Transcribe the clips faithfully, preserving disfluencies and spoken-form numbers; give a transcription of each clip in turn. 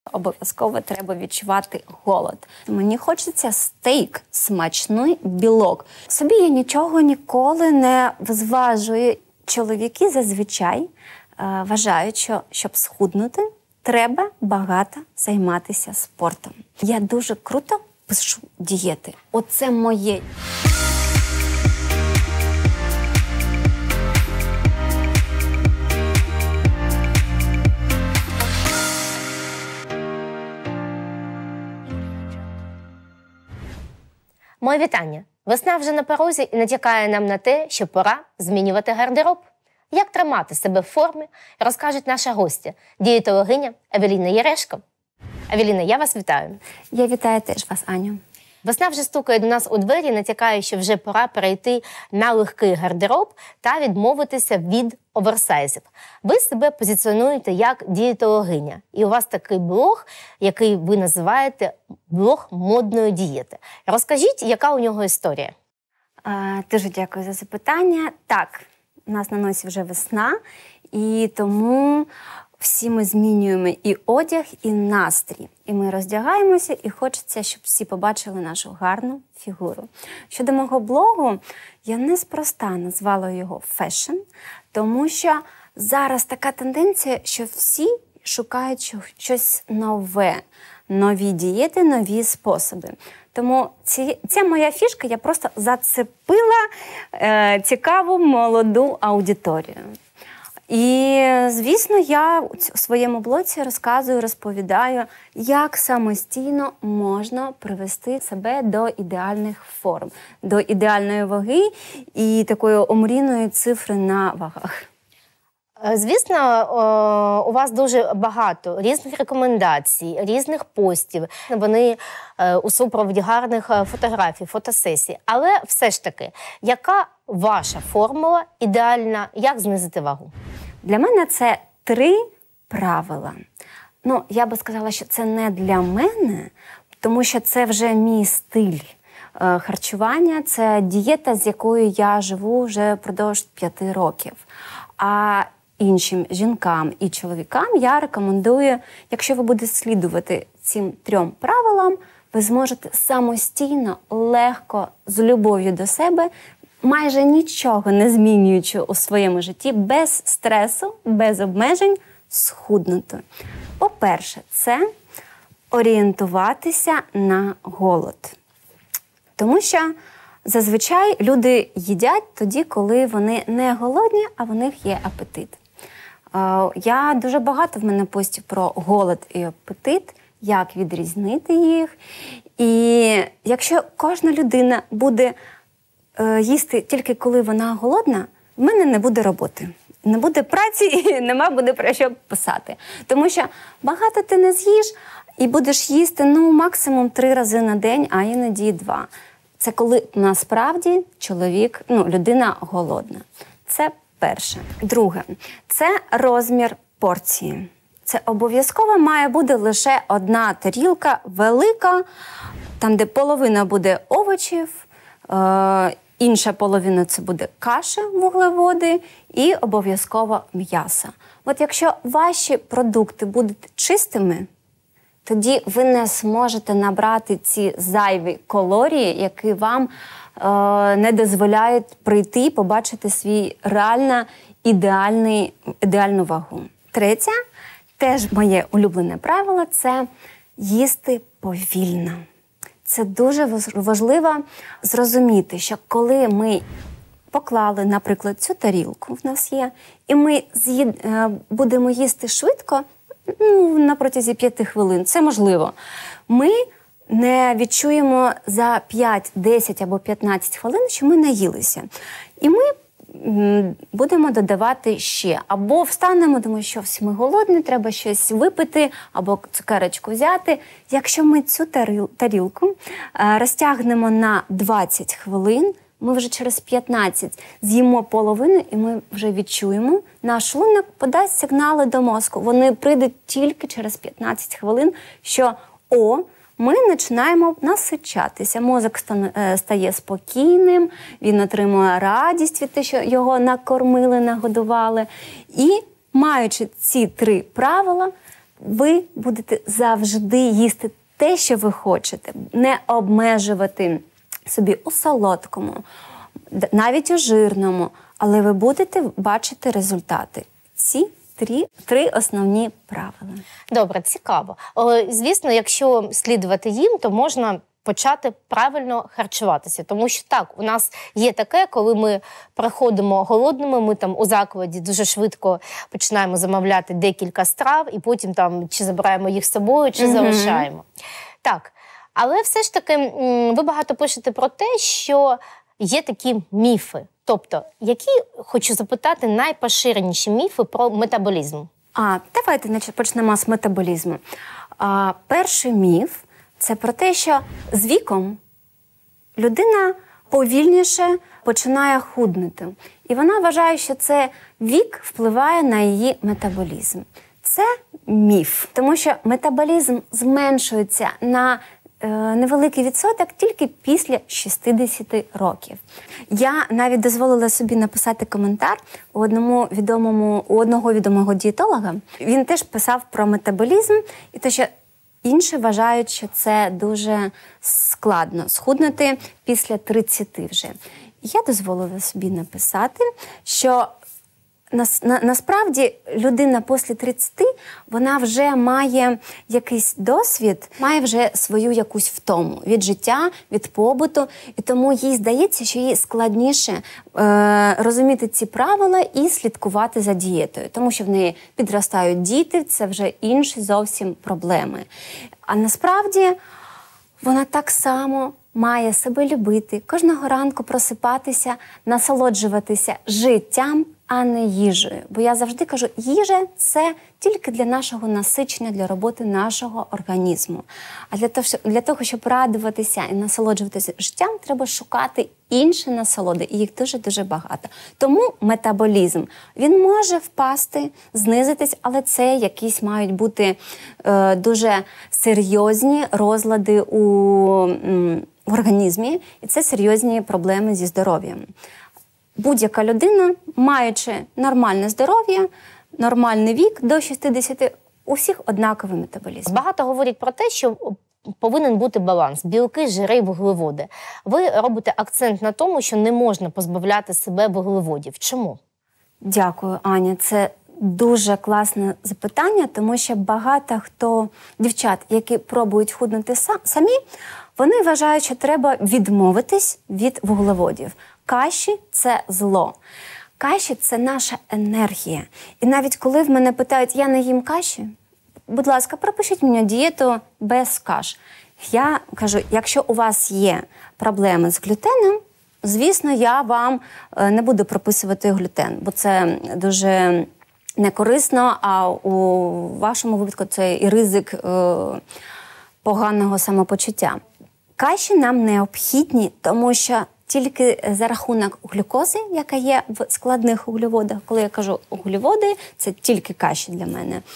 Обов'язково треба відчувати голод. Мені хочеться стейк, смачний білок. Собі я нічого ніколи не зважую. Чоловіки зазвичай е, вважають, що щоб схуднути, треба багато займатися спортом. Я дуже круто пишу дієти. Оце моє. Моє вітання! Весна вже на порозі і натякає нам на те, що пора змінювати гардероб. Як тримати себе в формі, розкажуть наша гостя, дієтологиня Евеліна Ярешко. Евеліна, я вас вітаю. Я вітаю теж вас, Аню. Весна вже стукає до нас у двері, натякає, що вже пора перейти на легкий гардероб та відмовитися від оверсайзів. Ви себе позиціонуєте як дієтологиня. І у вас такий блог, який ви називаєте блог модної дієти. Розкажіть, яка у нього історія? А, дуже дякую за запитання. Так, у нас на носі вже весна, і тому всі ми змінюємо і одяг, і настрій. І ми роздягаємося, і хочеться, щоб всі побачили нашу гарну фігуру. Щодо мого блогу, я неспроста назвала його «Фешн», тому що зараз така тенденція, що всі шукають щось нове, нові дієти, нові способи. Тому ці, ця моя фішка, я просто зацепила е, цікаву молоду аудиторію. І, звісно, я у своєму блоці розказую, розповідаю, як самостійно можна привести себе до ідеальних форм, до ідеальної ваги і такої омрійної цифри на вагах. Звісно, у вас дуже багато різних рекомендацій, різних постів. Вони у супроводі гарних фотографій, фотосесій. Але все ж таки, яка ваша формула ідеальна, як знизити вагу? Для мене це три правила. Ну, я би сказала, що це не для мене, тому що це вже мій стиль харчування, це дієта, з якою я живу вже впродовж п'яти років. А іншим жінкам і чоловікам я рекомендую, якщо ви будете слідувати цим трьом правилам, ви зможете самостійно, легко, з любов'ю до себе, майже нічого не змінюючи у своєму житті, без стресу, без обмежень, схуднути. По-перше, це орієнтуватися на голод. Тому що зазвичай люди їдять тоді, коли вони не голодні, а в них є апетит. Я дуже багато в мене постів про голод і апетит, як відрізнити їх. І якщо кожна людина буде їсти тільки коли вона голодна, в мене не буде роботи. Не буде праці і нема буде про що писати. Тому що багато ти не з'їш і будеш їсти ну, максимум три рази на день, а іноді два. Це коли насправді чоловік, ну, людина голодна. Це перше. Друге, це розмір порції. Це обов'язково має бути лише одна тарілка велика, там, де половина буде овочів, е- інша половина – це буде каша, вуглеводи і обов'язково м'ясо. От якщо ваші продукти будуть чистими, тоді ви не зможете набрати ці зайві калорії, які вам е, не дозволяють прийти і побачити свій реально ідеальний, ідеальну вагу. Третє, теж моє улюблене правило – це їсти повільно. Це дуже важливо зрозуміти, що коли ми поклали, наприклад, цю тарілку в нас є, і ми з'їд... будемо їсти швидко, ну, на протязі п'яти хвилин, це можливо, ми не відчуємо за п'ять, десять або п'ятнадцять хвилин, що ми наїлися. І ми будемо додавати ще. Або встанемо, думаю, що всі ми голодні, треба щось випити, або цукерочку взяти. Якщо ми цю тарілку розтягнемо на двадцять хвилин, ми вже через п'ятнадцять з'їмо половину, і ми вже відчуємо, наш шлунок подасть сигнали до мозку. Вони прийдуть тільки через п'ятнадцять хвилин, що «О, ми починаємо насичатися. Мозок стає спокійним, він отримує радість від того, що його накормили, нагодували. І, маючи ці три правила, ви будете завжди їсти те, що ви хочете, не обмежувати собі у солодкому, навіть у жирному, але ви будете бачити результати. Ці три, три основні правила. Добре, цікаво. О, звісно, якщо слідувати їм, то можна почати правильно харчуватися. Тому що так, у нас є таке, коли ми приходимо голодними, ми там у закладі дуже швидко починаємо замовляти декілька страв, і потім там чи забираємо їх з собою, чи mm-hmm. залишаємо. Так, але все ж таки ви багато пишете про те, що є такі міфи. Тобто, які, хочу запитати, найпоширеніші міфи про метаболізм? А, давайте почнемо з метаболізму. А, перший міф – це про те, що з віком людина повільніше починає худнути. І вона вважає, що це вік впливає на її метаболізм. Це міф, тому що метаболізм зменшується на невеликий відсоток тільки після шістдесят років. Я навіть дозволила собі написати коментар у одному відомому, у одного відомого дієтолога. Він теж писав про метаболізм і те, що інші вважають, що це дуже складно схуднути після тридцяти вже. Я дозволила собі написати, що Нас, на, насправді людина після тридцяти, вона вже має якийсь досвід, має вже свою якусь втому від життя, від побуту, і тому їй здається, що їй складніше е, розуміти ці правила і слідкувати за дієтою, тому що в неї підростають діти, це вже інші зовсім проблеми. А насправді вона так само має себе любити, кожного ранку просипатися, насолоджуватися життям, а не їжею. Бо я завжди кажу, їжа – це тільки для нашого насичення, для роботи нашого організму. А для того, для того, щоб радуватися і насолоджуватися життям, треба шукати інші насолоди, і їх дуже-дуже багато. Тому метаболізм, він може впасти, знизитись, але це якісь мають бути е, дуже серйозні розлади у м, в організмі, і це серйозні проблеми зі здоров'ям. Будь-яка людина, маючи нормальне здоров'я, нормальний вік до шістдесяти, у всіх однаковий метаболізм. Багато говорять про те, що повинен бути баланс – білки, жири, вуглеводи. Ви робите акцент на тому, що не можна позбавляти себе вуглеводів. Чому? Дякую, Аня. Це дуже класне запитання, тому що багато хто, дівчат, які пробують худнути самі, вони вважають, що треба відмовитись від вуглеводів. Каші – це зло. Каші – це наша енергія. І навіть коли в мене питають, я не їм каші, будь ласка, пропишіть мені дієту без каш. Я кажу, якщо у вас є проблеми з глютеном, звісно, я вам не буду прописувати глютен, бо це дуже не корисно, а у вашому випадку це і ризик е, поганого самопочуття. Каші нам необхідні, тому що тільки за рахунок глюкози, яка є в складних вуглеводах, коли я кажу вуглеводи, це тільки каші для мене, е,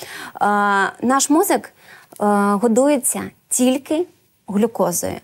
наш мозок е, годується тільки глюкозою.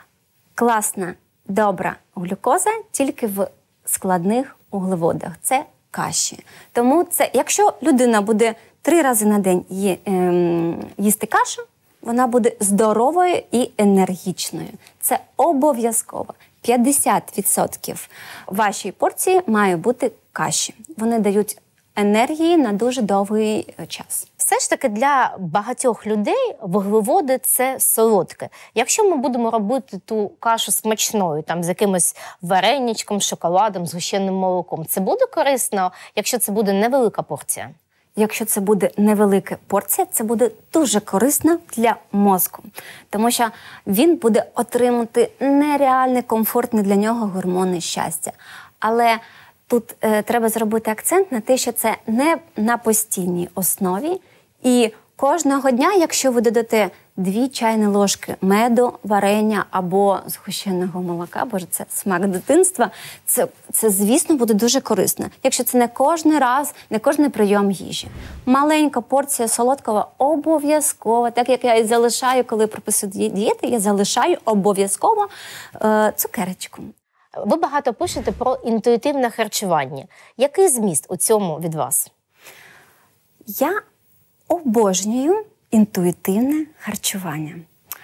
Класна, добра глюкоза тільки в складних вуглеводах. Це каші. Тому це, якщо людина буде три рази на день ї, е, їсти кашу, вона буде здоровою і енергічною. Це обов'язково. п'ятдесят відсотків вашої порції має бути каші. Вони дають енергії на дуже довгий час. Все ж таки для багатьох людей вуглеводи – це солодке. Якщо ми будемо робити ту кашу смачною, там з якимось вареничком, шоколадом, згущеним молоком, це буде корисно, якщо це буде невелика порція? Якщо це буде невелика порція, це буде дуже корисно для мозку. Тому що він буде отримати нереальний, комфортний для нього гормони щастя. Але тут е, треба зробити акцент на те, що це не на постійній основі. І кожного дня, якщо ви додате дві чайні ложки меду, варення або згущеного молока, боже, це смак дитинства, це, це, звісно, буде дуже корисно. Якщо це не кожен раз, не кожен прийом їжі. Маленька порція солодкого обов'язково, так як я і залишаю, коли прописую дієти, я залишаю обов'язково е, цукерочку. Ви багато пишете про інтуїтивне харчування. Який зміст у цьому від вас? Я обожнюю інтуїтивне харчування.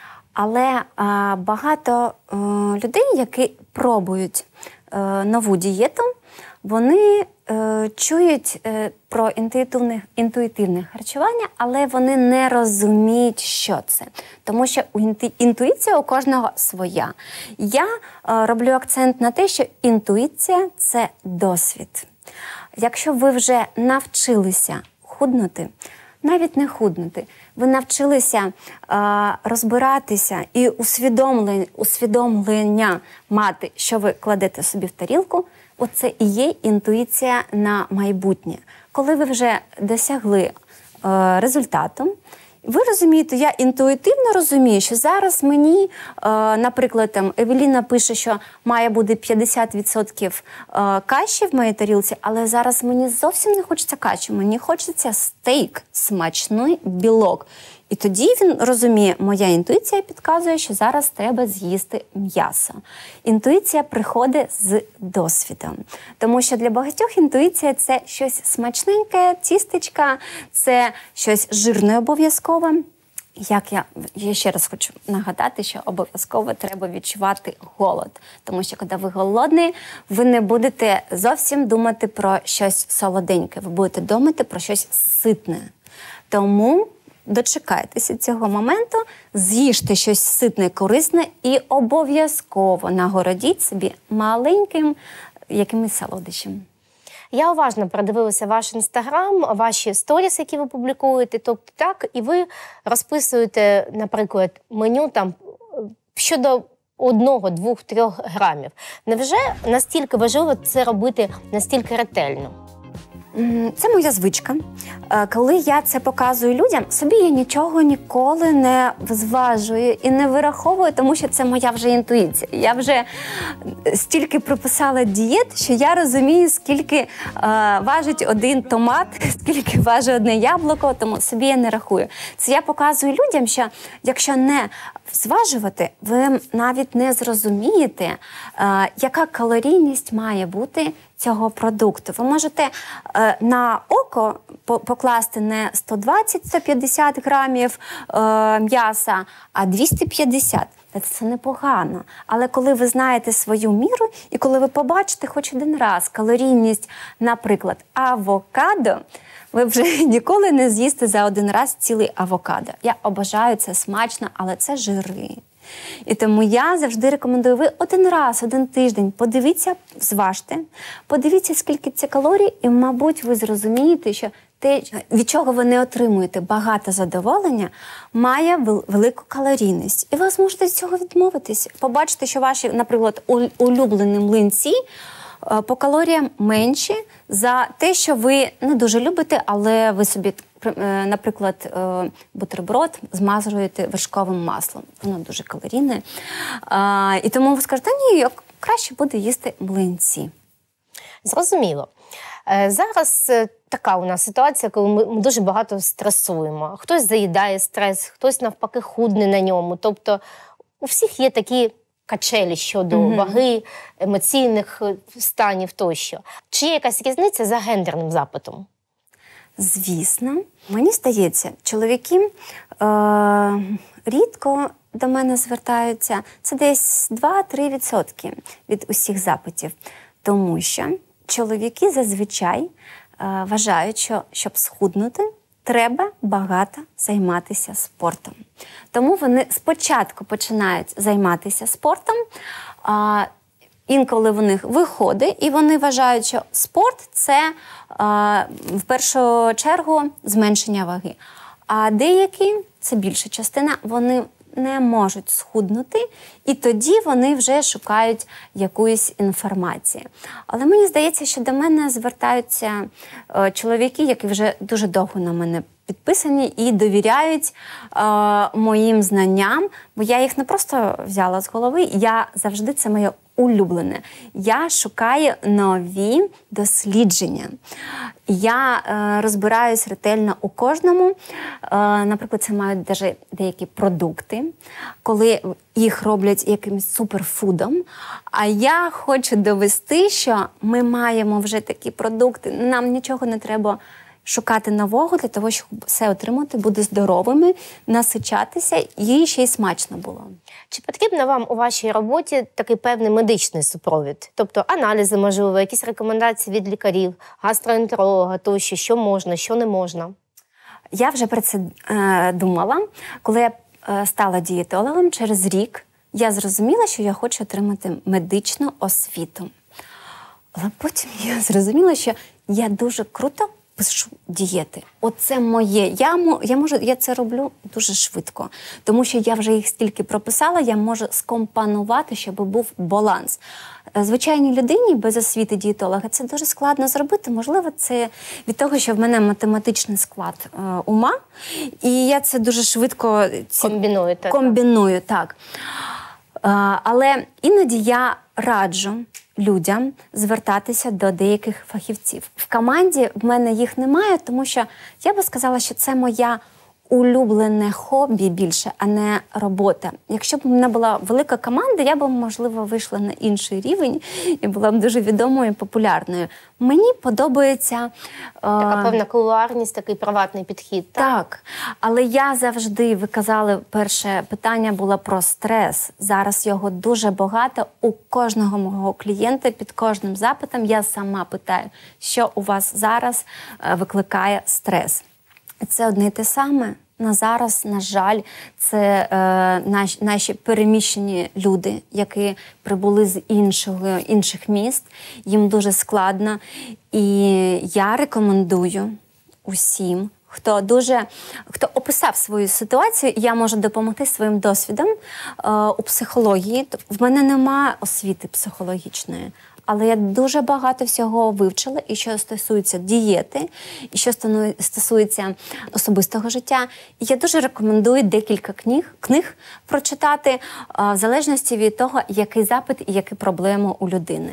Але а, багато а, людей, які пробують а, нову дієту, вони а, чують а, про інтуїтивне, інтуїтивне харчування, але вони не розуміють, що це. Тому що інту, інтуїція у кожного своя. Я а, роблю акцент на те, що інтуїція – це досвід. Якщо ви вже навчилися худнути, навіть не худнути, ви навчилися а, розбиратися і усвідомлення, усвідомлення мати, що ви кладете собі в тарілку, оце і є інтуїція на майбутнє. Коли ви вже досягли а, результату, ви розумієте, я інтуїтивно розумію, що зараз мені, е, наприклад, там, Евеліна пише, що має бути п'ятдесят відсотків е, каші в моїй тарілці, але зараз мені зовсім не хочеться каші, мені хочеться стейк, смачний білок. І тоді він розуміє, моя інтуїція підказує, що зараз треба з'їсти м'ясо. Інтуїція приходить з досвідом. Тому що для багатьох інтуїція – це щось смачненьке, тістечка, це щось жирне обов'язкове. Як я, я ще раз хочу нагадати, що обов'язково треба відчувати голод. Тому що, коли ви голодний, ви не будете зовсім думати про щось солоденьке. Ви будете думати про щось ситне. Тому дочекайтеся цього моменту, з'їжте щось ситне, корисне і обов'язково нагородіть собі маленьким якимось солодощем. Я уважно продивилася ваш інстаграм, ваші сторіс, які ви публікуєте. Тобто так, і ви розписуєте, наприклад, меню там щодо одного, двох, трьох грамів. Невже настільки важливо це робити настільки ретельно? Це моя звичка. Коли я це показую людям, собі я нічого ніколи не зважую і не вираховую, тому що це моя вже інтуїція. Я вже стільки прописала дієт, що я розумію, скільки е, важить один томат, скільки важить одне яблуко, тому собі я не рахую. Це я показую людям, що якщо не зважувати, ви навіть не зрозумієте, е, яка калорійність має бути цього продукту. Ви можете е, на око покласти не сто двадцять - сто п'ятдесят грамів е, м'яса, а двісті п'ятдесят. Це непогано. Але коли ви знаєте свою міру і коли ви побачите хоч один раз калорійність, наприклад, авокадо, ви вже ніколи не з'їсте за один раз цілий авокадо. Я обожаю, це смачно, але це жири. І тому я завжди рекомендую, ви один раз, один тиждень подивіться, зважте, подивіться, скільки це калорій, і, мабуть, ви зрозумієте, що те, від чого ви не отримуєте багато задоволення, має велику калорійність. І ви зможете з цього відмовитись. Побачите, що ваші, наприклад, улюблені млинці по калоріям менші за те, що ви не дуже любите, але ви собі, наприклад, бутерброд змазуєте вершковим маслом. Воно дуже калорійне. І тому ви скажете, ні, краще буде їсти млинці. Зрозуміло. Зараз така у нас ситуація, коли ми дуже багато стресуємо. Хтось заїдає стрес, хтось навпаки худне на ньому. Тобто у всіх є такі качелі щодо mm-hmm. ваги, емоційних станів тощо. Чи є якась різниця за гендерним запитом? Звісно. Мені здається, чоловіки е- рідко до мене звертаються. Це десь два-три відсотки від усіх запитів. Тому що чоловіки зазвичай е- вважають, що щоб схуднути, треба багато займатися спортом. Тому вони спочатку починають займатися спортом, а інколи в них виходить, і вони вважають, що спорт – це а, в першу чергу зменшення ваги. А деякі, це більша частина, вони не можуть схуднути, і тоді вони вже шукають якоїсь інформації. Але мені здається, що до мене звертаються е, чоловіки, які вже дуже довго на мене підписані і довіряють е, моїм знанням, бо я їх не просто взяла з голови, я завжди, це моє улюблене. Я шукаю нові дослідження. Я е, розбираюсь ретельно у кожному. Е, наприклад, це мають навіть деякі продукти, коли їх роблять якимось суперфудом. А я хочу довести, що ми маємо вже такі продукти, нам нічого не треба шукати нового для того, щоб все отримати, бути здоровими, насичатися і ще й смачно було. Чи потрібно вам у вашій роботі такий певний медичний супровід? Тобто аналізи, можливо, якісь рекомендації від лікарів, гастроентеролога тощо, що можна, що не можна? Я вже про це е, думала. Коли я е, стала дієтологом, через рік я зрозуміла, що я хочу отримати медичну освіту. Але потім я зрозуміла, що я дуже круто пишу дієти. Оце моє. Я, я, можу, я це роблю дуже швидко, тому що я вже їх стільки прописала, я можу скомпонувати, щоб був баланс. Звичайній людині без освіти дієтолога це дуже складно зробити. Можливо, це від того, що в мене математичний склад е, ума, і я це дуже швидко ці... Комбінуєте. комбіную. Так. Е, але іноді я раджу людям звертатися до деяких фахівців. В команді в мене їх немає, тому що я би сказала, що це моя улюблене хобі більше, а не робота. Якщо б у мене була велика команда, я б, можливо, вийшла на інший рівень і була б дуже відомою і популярною. Мені подобається... Така певна кулуарність, такий приватний підхід. Так? Так, але я завжди, ви казали, перше питання було про стрес. Зараз його дуже багато. У кожного мого клієнта під кожним запитом я сама питаю, що у вас зараз викликає стрес. Це одне й те саме. На зараз, на жаль, це е, наш, наші переміщені люди, які прибули з іншого, інших міст. Їм дуже складно. І я рекомендую усім, хто дуже, хто описав свою ситуацію, я можу допомогти своїм досвідом е, у психології. В мене немає освіти психологічної. Але я дуже багато всього вивчила, і що стосується дієти, і що стосується особистого життя. І я дуже рекомендую декілька книг, книг прочитати, в залежності від того, який запит і які проблеми у людини.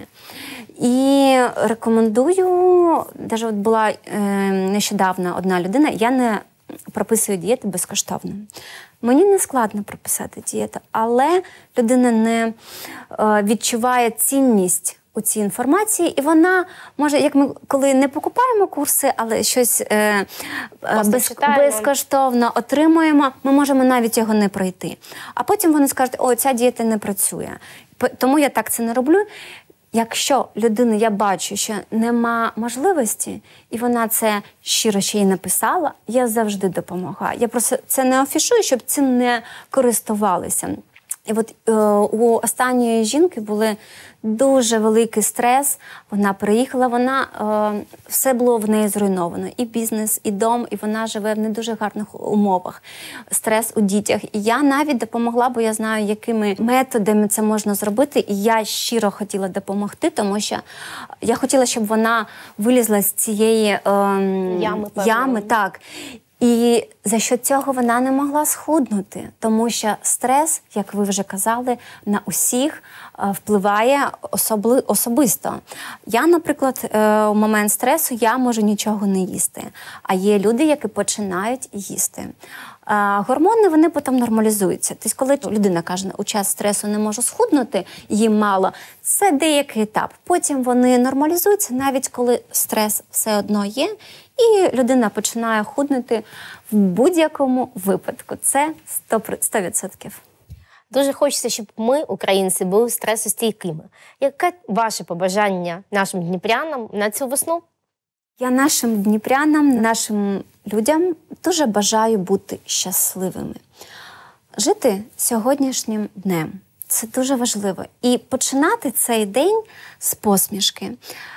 І рекомендую, навіть от була е, нещодавно одна людина, я не прописую дієти безкоштовно. Мені не складно прописати дієту, але людина не е, відчуває цінність у цій інформації, і вона може, як ми коли не покупаємо курси, але щось е, без, безкоштовно отримуємо, ми можемо навіть його не пройти. А потім вони скажуть, о, ця дієта не працює. Тому я так це не роблю. Якщо людина, я бачу, що нема можливості, і вона це щиро ще й написала, я завжди допомагаю. Я просто це не афішую, щоб цим не користувалися. І от е, у останньої жінки були дуже великий стрес. Вона приїхала, вона е, все було в неї зруйновано. І бізнес, і дом, і вона живе в не дуже гарних умовах. Стрес у дітях. І я навіть допомогла, бо я знаю, якими методами це можна зробити. І я щиро хотіла допомогти, тому що я хотіла, щоб вона вилізла з цієї е, ями, ями, так. І за що цього вона не могла схуднути, тому що стрес, як ви вже казали, на усіх впливає особли, особисто. Я, наприклад, у момент стресу я можу нічого не їсти, а є люди, які починають їсти. Гормони, вони потім нормалізуються. Тобто, коли людина каже, у час стресу не можу схуднути, їм мало, це деякий етап. Потім вони нормалізуються, навіть коли стрес все одно є, і людина починає худнути в будь-якому випадку. Це сто відсотків. Дуже хочеться, щоб ми, українці, були стресостійкими. Яке ваше побажання нашим дніпрянам на цю весну? Я нашим дніпрянам, нашим людям дуже бажаю бути щасливими. Жити сьогоднішнім днем. Це дуже важливо. І починати цей день з посмішки,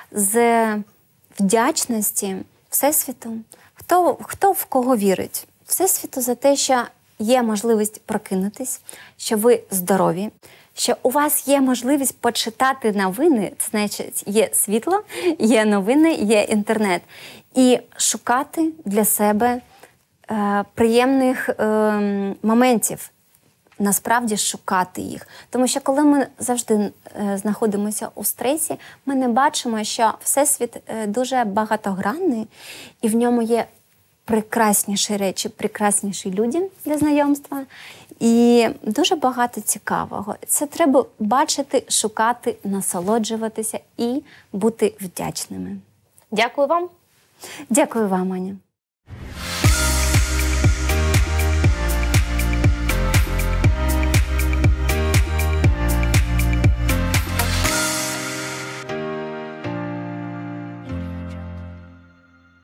з вдячності Всесвіту. Хто, хто в кого вірить? Всесвіту за те, що є можливість прокинутись, що ви здорові, що у вас є можливість почитати новини, це значить є світло, є новини, є інтернет. І шукати для себе е, приємних е, моментів, насправді шукати їх. Тому що коли ми завжди е, знаходимося у стресі, ми не бачимо, що Всесвіт е, дуже багатогранний, і в ньому є прекрасніші речі, прекрасніші люди для знайомства. І дуже багато цікавого. Це треба бачити, шукати, насолоджуватися і бути вдячними. Дякую вам. Дякую вам, Аня.